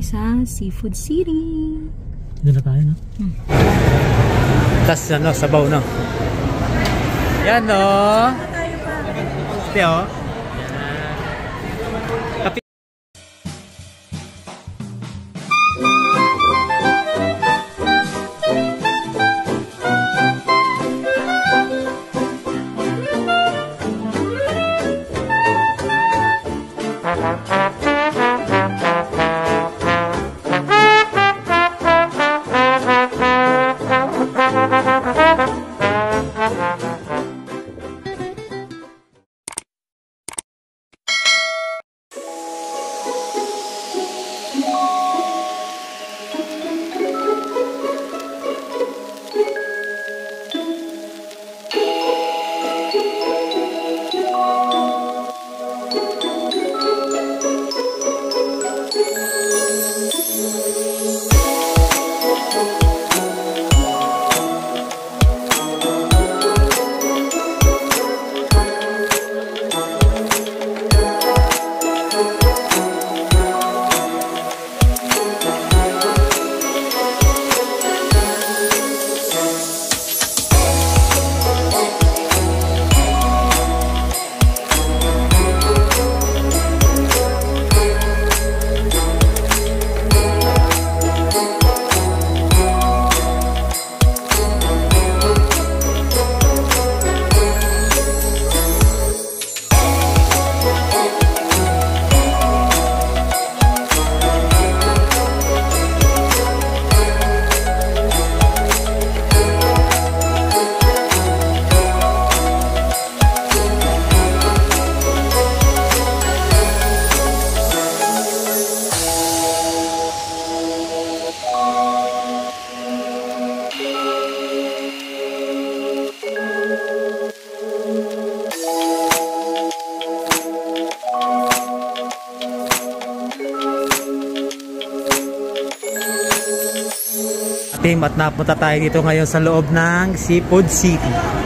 kami sa Seafood City. Doon na tayo, no? Tas ano, sabaw, no? Yan, no? Este, oh. Team, at napunta tayo dito ngayon sa loob ng Seafood City.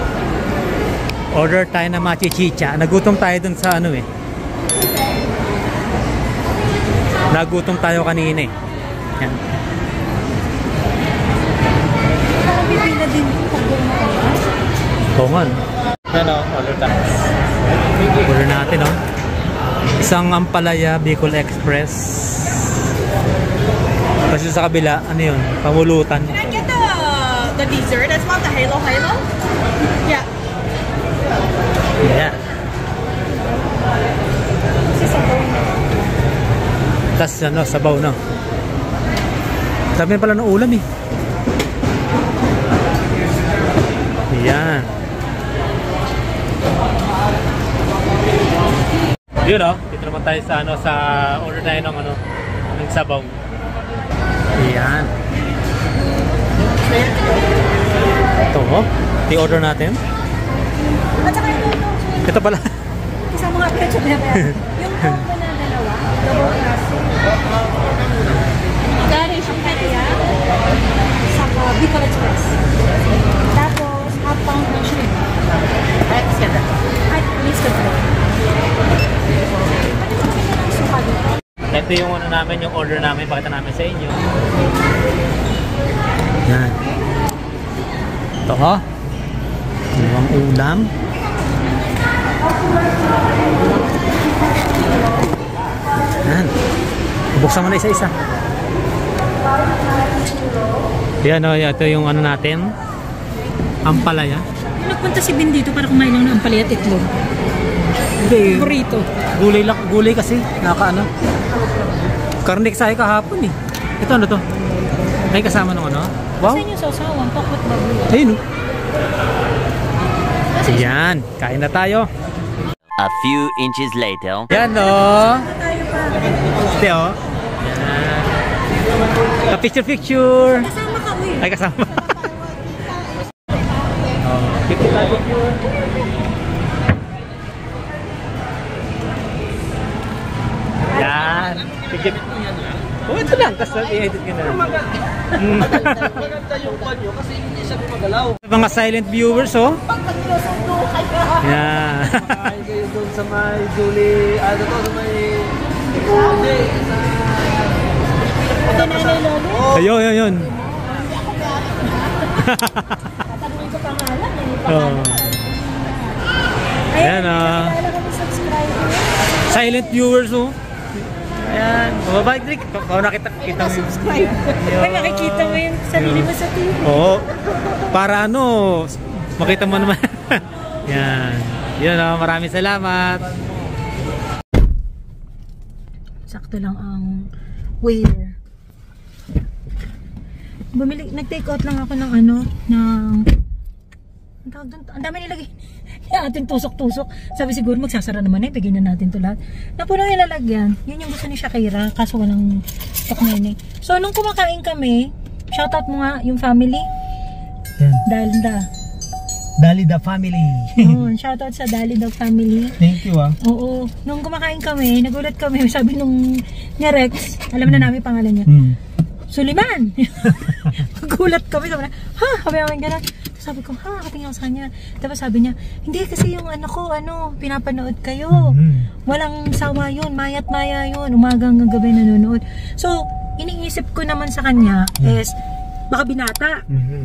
Order tayo ng machichicha. Nagutom tayo dun sa ano eh. Nagutom tayo kanina eh. Yan. Pipila din pag Oo nga. Ano, order tayo. Order natin, no? Isang Ampalaya Bicol Express. Kasi sa kabila, ano yun? Pamulutan. Can I get the dessert as well? The Halo Halo? Yeah. Yeah. Tas ano, sabaw, no? Sabi pala ng ulam eh. Yan. Yun, no? Dito naman tayo sa ano, sa order tayo ng ano, ng sabaw. Ayan. Ito, oh. I-order natin. At saka Ito pala. kasama nga pala yung combo na dalawa. Double classic. Dari siyang kaya sa Bicol Express. Tapos, half pound ng shrimp. At least the bread. Ito yung ano namin, yung order namin, pakita namin sa inyo. Yan. Ito, oh. Ibang ulam. Yan. Buksan mo na isa-isa. Yan, oh, ito yung ano natin. Ampalaya. Nagpunta si Ben dito para kumain ng ampalaya at itlog. Hindi. Burrito. Gulay kasi. Naka ano. Karne sa kahapon eh. Ito ano to? May kasama nung ano? Wow. Sa inyo sausawan, pakot baboy. Ayun oh. Yan. Kain na tayo. A few inches later. Yan oh. Este oh. Yan. Picture. Kasama ka, uy. Ay kasama. Oh, picture. Yan. Picture. Oh, ito lang. Tapos i-edit ka na. Maganda yung banyo kasi hindi siya gumagalaw. Mga silent viewers, oh. Yan. Ay kayo doon sa may Julie, ano to, sa may... Hindi, sa... Ayun, yun, yun. Tatanungin ko pangalan eh. Oh. Ayan, Kailan kami subscriber? silent viewers, oh. Ayan. Mababait, Rick. Kung nakita mo. Subscribe. Ay, makikita mo yung sarili mo sa TV. Oo. Para ano, makita mo naman. Yan. Yun, maraming salamat. Sakto lang ang waiter. Nag-take out lang ako ng ano, ng... Ang tawag doon, ang dami nilagay. Yung ating tusok-tusok. Sabi siguro magsasara naman eh, bigyan na natin ito lahat. Napuno yung lalagyan. Yun yung gusto ni Shakira, kaso walang stock na yun eh. So, nung kumakain kami, shoutout mo nga yung family. Yan. Dalda. Dalida family. Oo, shoutout sa Dalida family. Thank you, ah. Oo, nung kumakain kami, nagulat kami, sabi nung ni Rex, alam na namin pangalan niya, Suliman! Nagulat kami, sabi na, ha? Sabi namin gano'n. Sabi ko, ha? Katingin ako sa kanya. Tapos sabi niya, hindi kasi yung ano ko, pinapanood kayo. Walang sawa yun, mayat maya yun, umaga hanggang gabi nanonood. So, iniisip ko naman sa kanya is, baka binata.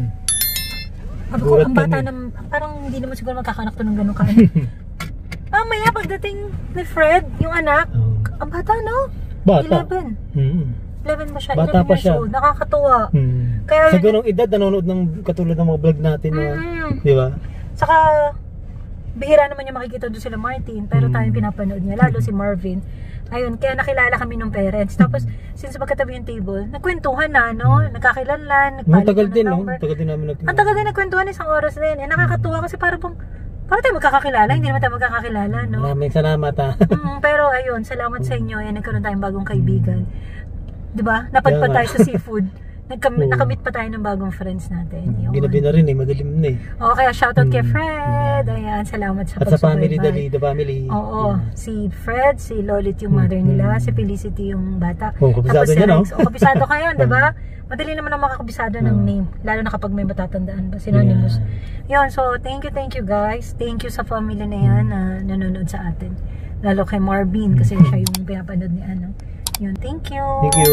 Sabi ko, ang bata na, parang hindi naman siguro magkakanak to ng gano'ng kaano. Maya pagdating ni Fred, yung anak, ang bata, no? Bata. 11. 11 ba siya? Bata 11 pa years siya. old. Nakakatuwa. Kaya, Sa ganong edad, nanonood ng katulad ng mga vlog natin na, di ba? Saka, bihira naman niya makikita doon sila Martin, pero tayo pinapanood niya, lalo si Marvin. Ayun, kaya nakilala kami ng parents. Tapos, since magkatabi yung table, nagkwentuhan na, no? Nagkakilanlan, Ang tagal din, no? number. Tagal din namin Ang tagal din nagkwentuhan, isang oras din. Nakakatuwa kasi para tayo magkakakilala, hindi naman tayo magkakakilala, no? Maraming salamat, ha. Pero ayun, salamat sa inyo. Ayan, nagkaroon tayong bagong kaibigan. Diba? Napadpad tayo sa seafood. Nakamit pa tayo ng bagong friends natin. Yun. Ginabi na rin eh, madilim na eh. Oo, kaya shoutout kay Fred. Ayan, salamat sa At sa family, pagsubaybay. the family. Oo, si Fred, si Lolit yung mother nila, si Felicity yung bata. Oh, kabisado Tapos si niya, no? Rex. Oh, kabisado kayo, diba? Madali naman ang makakabisado ng name. Lalo na kapag may matatandaan ba, synonymous. Yun, so thank you guys. Thank you sa family na yan na nanonood sa atin. Lalo kay Marvin kasi siya yung pinapanood ni ano. Yun, thank you. Thank you.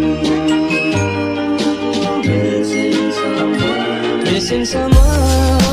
Missing someone